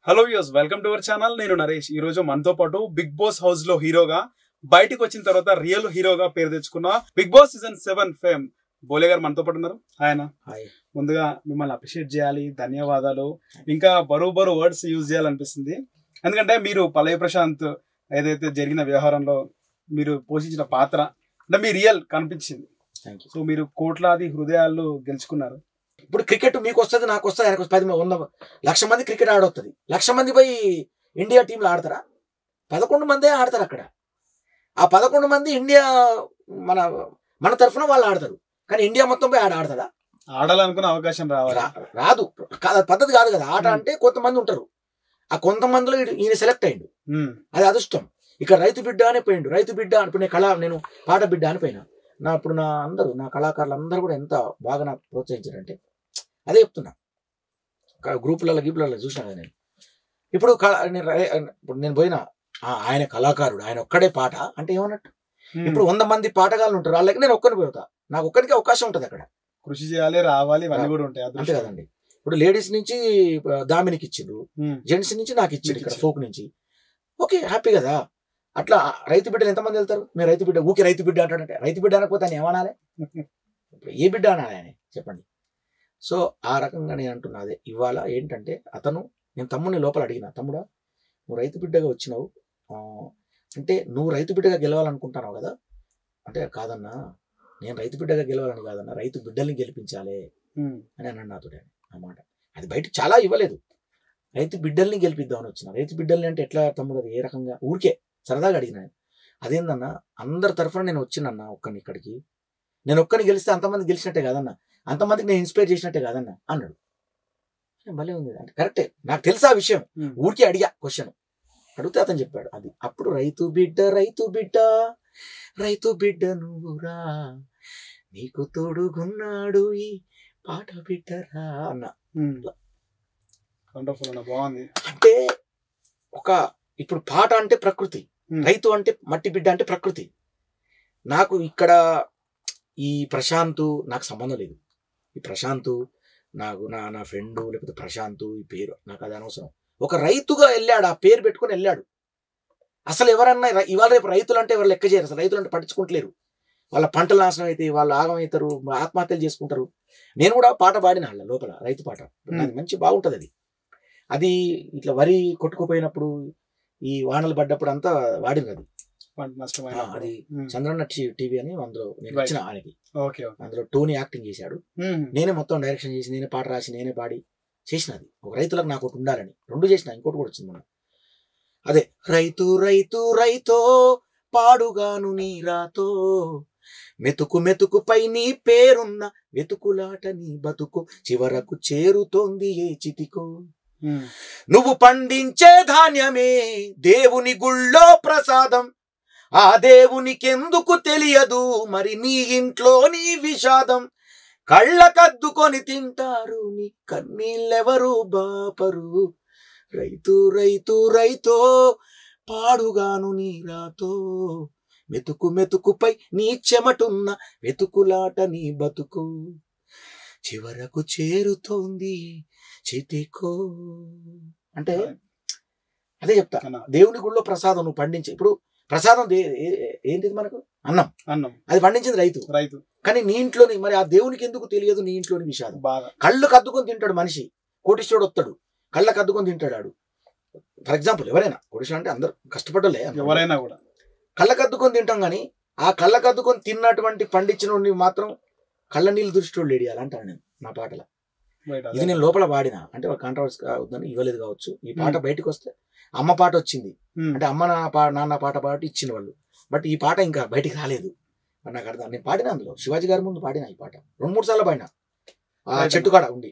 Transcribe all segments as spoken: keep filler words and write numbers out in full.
Hello views, welcome to our channel. నేను నరేష్. ఈ రోజు మనతో పాటు బిగ్ బాస్ హౌస్ లో హీరోగా బయటకు వచ్చిన తర్వాత రియల్ హీరోగా పేరు తెచ్చుకున్న Bigg Boss season seven fame Bhole గారు మనతో పాటు ఉన్నారు. ఆయన ముందుగా మిమ్మల్ని అప్రిషియేట్ చేయాలి, ధన్యవాదాలు. ఇంకా బరువు బరువు వర్డ్స్ యూజ్ చేయాలనిపిస్తుంది. ఎందుకంటే మీరు పల్లవి ప్రశాంత్ ఏదైతే జరిగిన వ్యవహారంలో మీరు పోషించిన పాత్ర అంటే మీ రియల్ కనిపించింది. సో మీరు కోట్లాది హృదయాలు గెలుచుకున్నారు. ఇప్పుడు క్రికెట్ మీకు వస్తుంది, నాకు వస్తుంది, ఆయనకు పది వంద లక్ష మంది క్రికెట్ ఆడొస్తుంది. లక్ష మంది పోయి ఇండియా టీంలో ఆడతారా? పదకొండు మందే ఆడతారు అక్కడ. ఆ పదకొండు మంది ఇండియా మన మన తరఫున వాళ్ళు ఆడతారు. కానీ ఇండియా మొత్తం పోయి ఆడ ఆడతారా? ఆడాలనుకున్న అవకాశం రావాలి రాదు. పద్ధతి కాదు కదా. ఆట అంటే కొంతమంది ఉంటారు. ఆ కొంతమందిలో ఈయన సెలెక్ట్ అయ్యిండు, అది అదృష్టం. ఇక్కడ రైతు బిడ్డ అనే పోయిండు. రైతు బిడ్డ అనుకునే కళ, నేను పాట బిడ్డ అని పోయినా. నా ఇప్పుడు నా అందరూ నా కళాకారులు అందరూ కూడా ఎంత బాగా నాకు ప్రోత్సహించారంటే అదే చెప్తున్నా. గ్రూపులలో గీపులలో చూసినా కదా నేను. ఇప్పుడు ఇప్పుడు నేను పోయినా ఆయన కళాకారుడు, ఆయన ఒక్కడే పాట అంటే ఏమన్నట్టు. ఇప్పుడు వంద మంది పాటగాళ్ళు ఉంటారు, వాళ్ళకి నేను ఒక్కరిని పోతా. నాకు ఒక్కరికి అవకాశం ఉంటుంది అక్కడ. కృషి చేయాలి, రావాలి, ఇవన్నీ కూడా ఉంటాయి. అంతే కదండి. ఇప్పుడు లేడీస్ నుంచి దామినికి ఇచ్చిండ్రు, జెంట్స్ నుంచి నాకు ఇచ్చిండు, ఇక్కడ ఫోక్ నుంచి. ఓకే, హ్యాపీ కదా. అట్లా రైతు బిడ్డలు ఎంతమంది వెళ్తారు? మీరు రైతు బిడ్డ ఊకే రైతు బిడ్డ అంటాడంటే రైతు బిడ్డ అనకపోతే ఆయన ఏమనాలి? ఏ బిడ్డ అనాలి ఆయన చెప్పండి. సో ఆ రకంగా నేను అంటున్నా. అదే ఇవాళ ఏంటంటే అతను, నేను తమ్ముడిని లోపల అడిగిన, తమ్ముడా నువ్వు రైతు బిడ్డగా వచ్చినావు అంటే నువ్వు రైతు బిడ్డగా గెలవాలనుకుంటున్నావు కదా అంటే, కాదన్నా నేను రైతు బిడ్డగా గెలవాలని కాదన్నా, రైతు బిడ్డల్ని గెలిపించాలి అని అన్నాడు నాతో ఆ మాట. అది బయట చాలా ఇవ్వలేదు. రైతు బిడ్డల్ని గెలిపిద్దామని వచ్చిన. రైతు బిడ్డల్ని అంటే ఎట్లా తమ్ముడు, అది ఏ రకంగా? ఊరికే సరదాగా అడిగిన. అదేందన్నా, అందరి తరఫున నేను వచ్చినన్నా ఒక్కని ఇక్కడికి, నేను ఒక్కని గెలిస్తే అంతమంది గెలిచినట్టే కాదన్నా, అంతమందికి నేను ఇన్స్పైర్ చేసినట్టే కాదన్నా అన్నాడు. భలే ఉంది అంటే కరెక్టే. నాకు తెలుసా ఆ విషయం, ఊరికే అడిగా క్వశ్చన్ అడిగితే అతను చెప్పాడు అది. అప్పుడు రైతు బిడ్డ రైతు బిడ్డ రైతు బిడ్డ నువ్వురా, నీకు తోడుగున్నాడు ఈ పాట బిడ్డరా అన్న. బాగుంది. అంటే ఒక ఇప్పుడు పాట అంటే ప్రకృతి, రైతు అంటే మట్టి బిడ్డ అంటే ప్రకృతి. నాకు ఇక్కడ ఈ ప్రశాంత్ నాకు సంబంధం లేదు. ఈ ప్రశాంత్ నాకు నా నా ఫ్రెండ్ లేకపోతే ప్రశాంత్ ఈ పేరు నాకు అది అనవసరం. ఒక రైతుగా వెళ్ళాడు, ఆ పేరు పెట్టుకుని వెళ్ళాడు. అసలు ఎవరన్నా ఇవాళ రేపు రైతులు అంటే ఎవరు లెక్క చేయరు. అసలు రైతులు అంటే పట్టించుకుంటలేరు. వాళ్ళ పంటలు నాశనం అయితే వాళ్ళు ఆగమవుతారు, ఆత్మహత్యలు చేసుకుంటారు. నేను కూడా పాట పాడిన వాళ్ళ లోపల రైతు పాట, అది మంచి బాగుంటుంది. అది అది ఇట్లా వరి కొట్టుకుపోయినప్పుడు ఈ వానలు పడ్డప్పుడు అంతా వాడింది. అది అది చంద్రన్న టీవీ అని అందులో నేను వచ్చిన ఆయనకి. అందులో టోనీ యాక్టింగ్ చేశాడు, నేనే మొత్తం డైరెక్షన్ చేసి, నేనే పాట రాసి, నేనే పాడి చేసినది. ఒక రైతులకు నాకు ఒకటి ఉండాలని రెండు చేసిన. ఇంకోటి కూడా వచ్చింది మొన్న. అదే రైతు రైతు రైతో పాడుగాను నీరాతో, మెతుకు మెతుకుపై నీ పేరున్న వెతుకులాట నీ బతుకు, చివరకు చేరుతోంది ఏ చితికో. నువ్వు పండించే ధాన్యమే దేవుని గుళ్ళో ప్రసాదం, ఆ దేవునికెందుకు తెలియదు మరి నీ ఇంట్లో నీ విషాదం. కళ్ళకద్దుకొని తింటారు నీ కన్నీళ్ళెవరు బాపరు, రైతు రైతు రైతో పాడుగాను నీరాతో, మెతుకు మెతుకుపై నీ చెమటున్న వెతుకులాట నీ బతుకు, చివరకు చేరుతోంది చితికో. అంటే అదే చెప్తా, దేవుని గుళ్ళో ప్రసాదం నువ్వు పండించే. ఇప్పుడు ప్రసాదం ఏంటిది మనకు? అన్నం. అన్నం అది పండించింది రైతు. రైతు కానీ నీ ఇంట్లోని మరి ఆ దేవునికి ఎందుకు తెలియదు నీ ఇంట్లోని విషాదం. కళ్ళు కద్దుకొని తింటాడు మనిషి, కోటీశ్వరుడు వస్తాడు, కళ్ళ కద్దుకొని తింటాడు. ఫర్ ఎగ్జాంపుల్ ఎవరైనా, కోటీశ్వరుడు అంటే అందరు కష్టపడ్డలే, ఎవరైనా కూడా కళ్ళ కద్దుకొని తింటాం. కానీ ఆ కళ్ళ కద్దుకొని తిన్నటువంటి పండించిన మాత్రం కళ్ళ నీళ్ళు దృష్టిలో లేడియాలి అంటాను నేను నా పాటలో. ఇది నేను లోపల పాడినా అంటే కాంట్రవర్సీ అవుతుందని ఇవ్వలేదు కావచ్చు. ఈ పాట బయటకు వస్తే అమ్మ పాట వచ్చింది అంటే అమ్మ నా పా నాన్న పాట పాటి ఇచ్చిన వాళ్ళు. బట్ ఈ పాట ఇంకా బయటికి రాలేదు. నాకు అర్థం, నేను పాడినా అందులో శివాజీ గారి ముందు పాడినా ఈ పాట రెండు మూడు సార్లు పాడినా ఆ చెట్టు కాడ ఉండి.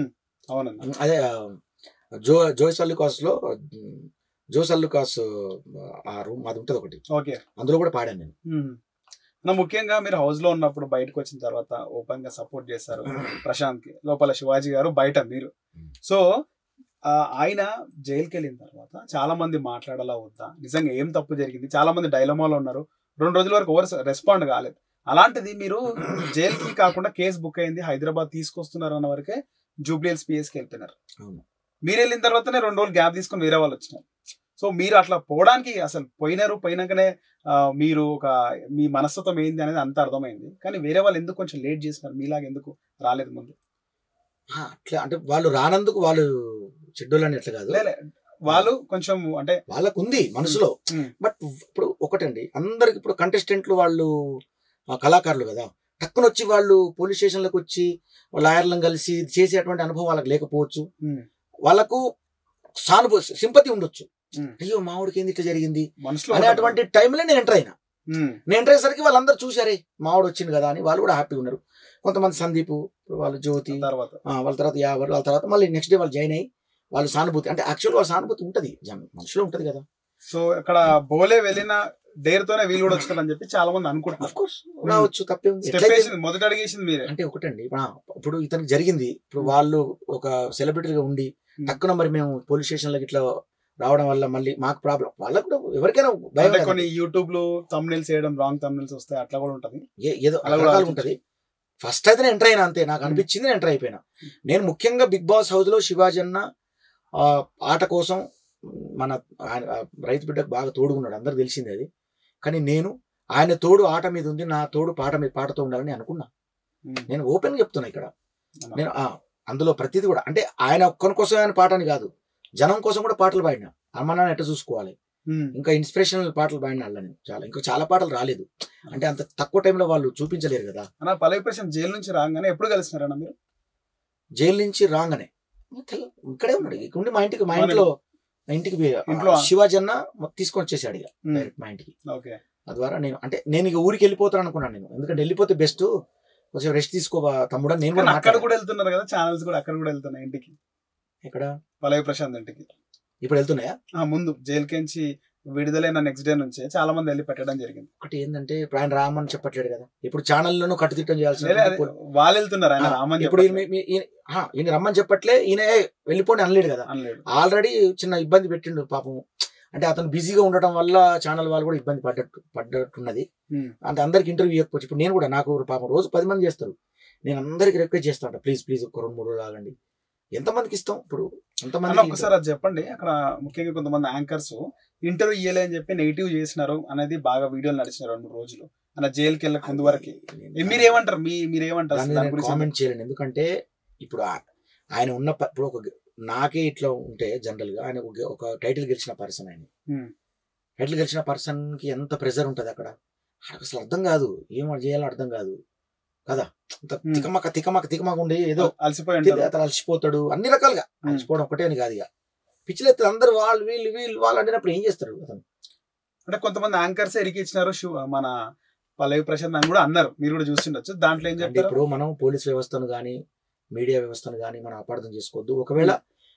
అదే జో జోస్ అల్లుకాస్ లో జోస్ అల్లుకాస్ ఆ రూమ్ అది ఉంటుంది ఒకటి, అందులో కూడా పాడాను నేను. ముఖ్యంగా మీరు హౌస్ లో ఉన్నప్పుడు బయటకు వచ్చిన తర్వాత ఓపెన్ గా సపోర్ట్ చేస్తారు ప్రశాంత్ కి, లోపల శివాజీ గారు, బయట మీరు. సో ఆయన జైలుకి వెళ్ళిన తర్వాత చాలా మంది మాట్లాడాలా వద్దా, నిజంగా ఏం తప్పు జరిగింది, చాలా మంది డైలమాలో ఉన్నారు. రెండు రోజుల వరకు ఎవరు రెస్పాండ్ కాలేదు. అలాంటిది మీరు జైలుకి కాకుండా కేసు బుక్ అయింది, హైదరాబాద్ తీసుకొస్తున్నారు అన్న వరకే జూబ్లీ హిల్స్ పిఎస్కి వెళ్తున్నారు. మీరు వెళ్ళిన తర్వాతనే రెండు రోజులు గ్యాప్ తీసుకొని వేరే వాళ్ళు వచ్చినారు. సో మీరు అట్లా పోవడానికి అసలు పోయినారు, పోయినాకనే మీరు ఒక మీ మనస్తత్వం ఏంది అనేది అంత అర్థమైంది. కానీ వేరే వాళ్ళు ఎందుకు కొంచెం లేట్ చేసినారు, మీలాగా ఎందుకు రాలేదు ముందు? అట్లా అంటే వాళ్ళు రానందుకు వాళ్ళు చెడ్డోళ్ళు అని ఎట్లా కాదు, వాళ్ళు కొంచెం అంటే వాళ్ళకు ఉంది మనసులో. బట్ ఇప్పుడు ఒకటండి, అందరికి ఇప్పుడు కంటెస్టెంట్లు వాళ్ళు కళాకారులు కదా, టక్కున వచ్చి వాళ్ళు పోలీస్ స్టేషన్లకు వచ్చి లాయర్లను కలిసి చేసేటువంటి అనుభవం వాళ్ళకి లేకపోవచ్చు. వాళ్ళకు సానుభూతి సింపతి ఉండొచ్చు, అయ్యో మావిడికి ఏంది ఇట్లా జరిగింది అనే అటువంటి టైంలో నేను ఎంటర్ అయినా. నేను ఎంటర్ అయ్యేసరికి వాళ్ళందరూ చూసారే మావిడు వచ్చింది కదా అని వాళ్ళు కూడా హ్యాపీగా ఉన్నారు. కొంతమంది సందీప్, వాళ్ళు జ్యోతి, వాళ్ళ తర్వాత యావర్, వాళ్ళ తర్వాత మళ్ళీ నెక్స్ట్ డే వాళ్ళు జాయిన్ అయ్యి వాళ్ళు సానుభూతి అంటే యాక్చువల్ వాళ్ళ సానుభూతి ఉంటుంది మనుషులో ఉంటది కదా. సో ఇక్కడ బోలే వెళ్ళిన డేర్ తోనే వీళ్ళు కూడా వచ్చారని చెప్పి చాలా మంది అనుకుంటున్నారు. రావచ్చు, తప్పేముంది. మొదట అడిగేసింది మీరే అంటే ఒకటండి, ఇప్పుడు ఇతనికి జరిగింది, ఇప్పుడు వాళ్ళు ఒక సెలబ్రిటీగా ఉండి టక్కున మరి మేము పోలీస్ స్టేషన్లకు ఇట్లా రావడం వల్ల మళ్ళీ మాకు ప్రాబ్లం, వాళ్ళకు కూడా ఎవరికైనా భయం. కొన్ని యూట్యూబ్ లో థంబ్నెయిల్స్ చేయడం, రాంగ్ థంబ్నెయిల్స్ వస్తాయి, అట్లా కూడా ఉంటది, ఏదో అలా ఉంటది. ఫస్ట్ అయితే ఎంటర్ అయినా అంతే, నాకు అనిపించింది ఎంటర్ అయిపోయినా. నేను ముఖ్యంగా బిగ్ బాస్ హౌస్ లో శివాజీ అన్న ఆట కోసం మన రైతు బిడ్డకు బాగా తోడుకున్నాడు, అందరికి తెలిసింది అది. కానీ నేను ఆయన తోడు ఆట మీద ఉంది, నా తోడు పాట మీద పాటతో ఉండాలని అనుకున్నా. నేను ఓపెన్ గా చెప్తున్నా ఇక్కడ, నేను అందులో ప్రతిదీ కూడా అంటే ఆయన ఒక్కరి కోసం ఆయన పాట అని కాదు, జనం కోసం కూడా పాటలు పాడినా. అమ్మ నాన్న ఎట్లా చూసుకోవాలి, ఇంకా ఇన్స్పిరేషనల్ పాటలు పాడిన వాళ్ళని చాలా, ఇంకా చాలా పాటలు రాలేదు అంటే అంత తక్కువ టైంలో వాళ్ళు చూపించలేరు కదా. అన్న పల్లవి ప్రశాంత్ జైలు నుంచి రాగానే ఎప్పుడు కలిసినారన్న మీరు? జైలు నుంచి రాగానే ఇక్కడే ఉన్నాడు, ఇక్కడ మా ఇంటికి, మా ఇంట్లో ఇంటికి శివాజీ అన్న తీసుకొని వచ్చేసాడు ఇక డైరెక్ట్ మా ఇంటికి. ద్వారా నేను అంటే నేను ఇక ఊరికి వెళ్ళిపోతాను అనుకున్నాను నేను, ఎందుకంటే వెళ్ళిపోతే బెస్ట్, కొంచెం రెస్ట్ తీసుకో తమ్ముడా. నేను కూడా అక్కడ కూడా వెళ్తున్నారు కదా, ఛానల్స్ కూడా అక్కడ కూడా వెళ్తున్నాయి ఇంటికి. ఇక్కడ పల్లవి ప్రశాంత్ ఇంటికి ఇప్పుడు వెళ్తున్నాయా? ముందు జైలుకించి విడుదలైన నెక్స్ట్ డే నుంచి చాలా మంది వెళ్ళి పెట్టడం జరిగింది. ఒకటి ఏంటంటే ఇప్పుడు ఆయన రామని చెప్పట్లేదు కదా, ఇప్పుడు ఛానల్లోనూ కట్టుదిట్టం చేయాల్సి వాళ్ళు వెళ్తున్నారు, ఆయన రామని. ఇప్పుడు ఈయన రమ్మని చెప్పట్లే, ఈయన వెళ్ళిపోయి అనలేడు కదా, ఆల్రెడీ చిన్న ఇబ్బంది పెట్టిండు పాపం. అంటే అతను బిజీగా ఉండటం వల్ల ఛానల్ వాళ్ళు కూడా ఇబ్బంది పడ్డట్టు పడ్డట్టున్నది. అంటే అందరికి ఇంటర్వ్యూ ఇవ్వకపోవచ్చు. ఇప్పుడు నేను కూడా, నాకు పాపం రోజు పది మంది చేస్తారు, నేను అందరికి రిక్వెస్ట్ చేస్తాను, ప్లీజ్ ప్లీజ్ ఒక రెండు మూడు రోజులు ఆగండి. ఎంతమందికి ఇస్తాం ఇప్పుడు, ఎంతమంది. ఒకసారి అది చెప్పండి. అక్కడ ముఖ్యంగా కొంతమంది యాంకర్స్ ఇంటర్వ్యూ ఇయ్యలే అని చెప్పి నెగిటివ్ చేసినారు అనేది బాగా వీడియోలు నడిచినారు రెండు మూడు రోజులు అలా జైలుకి వెళ్ళక ముందు వరకు. మీరేమంటారు, మీ మీరేమంటారు? కామెంట్ చేయలేండి, ఎందుకంటే ఇప్పుడు ఆయన ఉన్న ఇప్పుడు ఒక నాకే ఇట్లా ఉంటే జనరల్ గా ఆయన ఒక టైటిల్ గెలిచిన పర్సన్, ఆయన టైటిల్ గెలిచిన పర్సన్ కి ఎంత ప్రెషర్ ఉంటది అక్కడ, అసలు అర్థం కాదు, ఏం చేయాలో అర్థం కాదు కదా. తికమక తికమక తికమక ఉండి ఏదో అలసిపోయి అతను అలసిపోతాడు, అన్ని రకాలుగా అలసిపోవడం ఒకటే అని కాదు. ఇక పిచ్చిలెత్తారు అందరు, వాళ్ళు వీళ్ళు వీళ్ళు వాళ్ళు అంటున్నప్పుడు ఏం చేస్తారు అతను. అంటే కొంతమంది యాంకర్స్ ఎరికిచ్చినారు మన పల్లవి ప్రశాంత్ అని కూడా అన్నారు, మీరు కూడా చూసిండొచ్చు. దాంట్లో ఏం చెప్తారు? ఇప్పుడు మనం పోలీస్ వ్యవస్థను కానీ మీడియా వ్యవస్థను కానీ మనం అపార్థం చేసుకోవద్దు. ఒకవేళ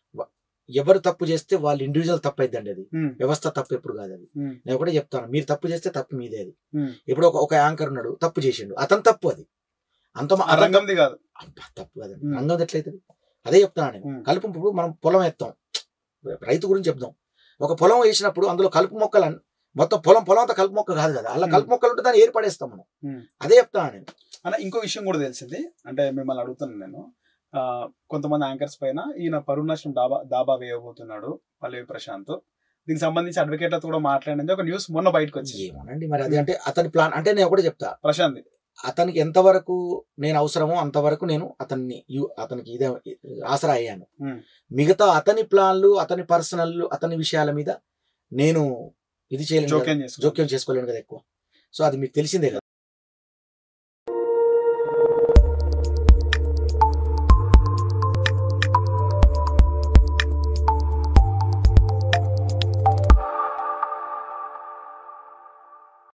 ఎవరు తప్పు చేస్తే వాళ్ళు ఇండివిజువల్ తప్పు అయిద్దండి, అది వ్యవస్థ తప్పు ఎప్పుడు కాదు. అది నేను ఒకటే చెప్తాను, మీరు తప్పు చేస్తే తప్పు మీదే. అది ఇప్పుడు ఒక యాంకర్ ఉన్నాడు, తప్పు చేసిండు, అతను తప్పు, అది అంత రంగంది కాదు, తప్పు కాదు. రంగం ఎట్లయితుంది అదే చెప్తాను నేను. కలుపు ఇప్పుడు మనం పొలం ఎత్తాం, రైతు గురించి చెప్దాం. ఒక పొలం వేసినప్పుడు అందులో కలుపు మొక్కలు మొత్తం పొలం పొలం అంతా కలుపు మొక్క కాదు కదా, అలా కలుపు మొక్కలు ఉంటే దాన్ని ఏర్పడేస్తాం మనం, అదే చెప్తాను నేను. అన్న ఇంకో విషయం కూడా తెలిసింది, అంటే మిమ్మల్ని అడుగుతున్నాను నేను, ఆ కొంతమంది యాంకర్స్ పైన ఈయన పరుణాశం దాబా దాబా వేయబోతున్నాడు పల్లవి ప్రశాంత్, దీనికి సంబంధించి అడ్వకేట్లతో కూడా మాట్లాడింది ఒక న్యూస్ మొన్న బయటకు వచ్చింది. ఏమోనండి మరి అది, అంటే అతని ప్లాన్. అంటే నేను ఒకటే చెప్తా, ప్రశాంత్ అతనికి ఎంతవరకు నేను అవసరమో అంతవరకు నేను అతన్ని అతనికి ఇదే ఆసరా అయ్యాను. మిగతా అతని ప్లాన్లు, అతని పర్సనల్, అతని విషయాల మీద నేను ఇది చేయలేను, జోక్యం చేసుకోలేను కదా ఎక్కువ. సో అది మీకు తెలిసిందే కదా.